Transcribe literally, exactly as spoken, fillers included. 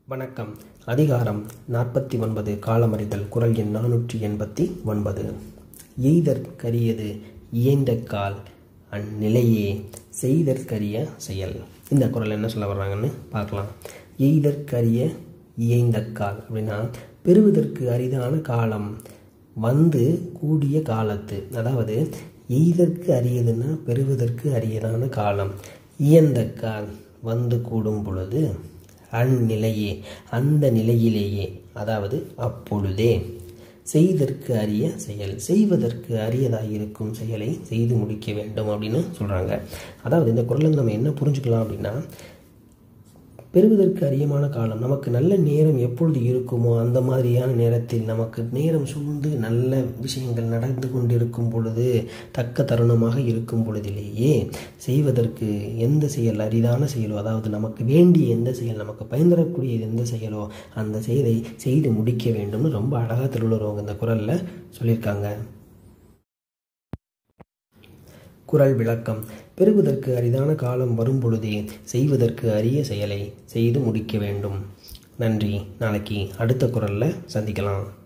வணக்கம். அதிகாரம் நாற்பத்தி ஒன்பது காலமறிதல். குறள் எண் நானூற்றி எண்பத்தி ஒன்பது. எய்தற்கரியது இயைந்த கால் அந்நிலையே செய்தற்கரிய செயல். இந்த குறள் என்ன சொல்ல வர்றாங்கன்னு பார்க்கலாம். எய்தற்கரிய இயைந்த கால் அப்படின்னா பெறுவதற்கு அரிதான காலம் வந்து கூடிய காலத்து, அதாவது எய்தற்கு அரியதுன்னா பெறுவதற்கு அரியதான காலம், இயந்த கால் வந்து கூடும் பொழுது, அந்நிலையே அந்த நிலையிலேயே, அதாவது அப்பொழுதே, செய்தற்கு அரிய செயல் செய்வதற்கு அரியதாக இருக்கும் செயலை செய்து முடிக்க வேண்டும் அப்படின்னு சொல்கிறாங்க. அதாவது இந்த குறளில் நம்ம என்ன புரிஞ்சுக்கலாம் அப்படின்னா, பெறுவதற்கு அரியமான காலம், நமக்கு நல்ல நேரம் எப்பொழுது இருக்குமோ அந்த மாதிரியான நேரத்தில், நமக்கு நேரம் சூழ்ந்து நல்ல விஷயங்கள் நடந்து கொண்டிருக்கும் பொழுது, தக்க தருணமாக இருக்கும் பொழுதிலேயே செய்வதற்கு எந்த செயல் அரிதான செயலோ, அதாவது நமக்கு வேண்டிய எந்த செயல், நமக்கு பயன்படக்கூடிய எந்த செயலோ அந்த செயலை செய்து முடிக்க வேண்டும்னு ரொம்ப அழகாக திருவள்ளுவர் இந்த குறளில் சொல்லியிருக்காங்க. குறள் விளக்கம். பெறுவதற்கு அரிதான காலம் வரும் பொழுதே செய்வதற்கு அரிய செயலை செய்து முடிக்க வேண்டும். நன்றி. நாளைக்கு அடுத்த குறளில் சந்திக்கலாம்.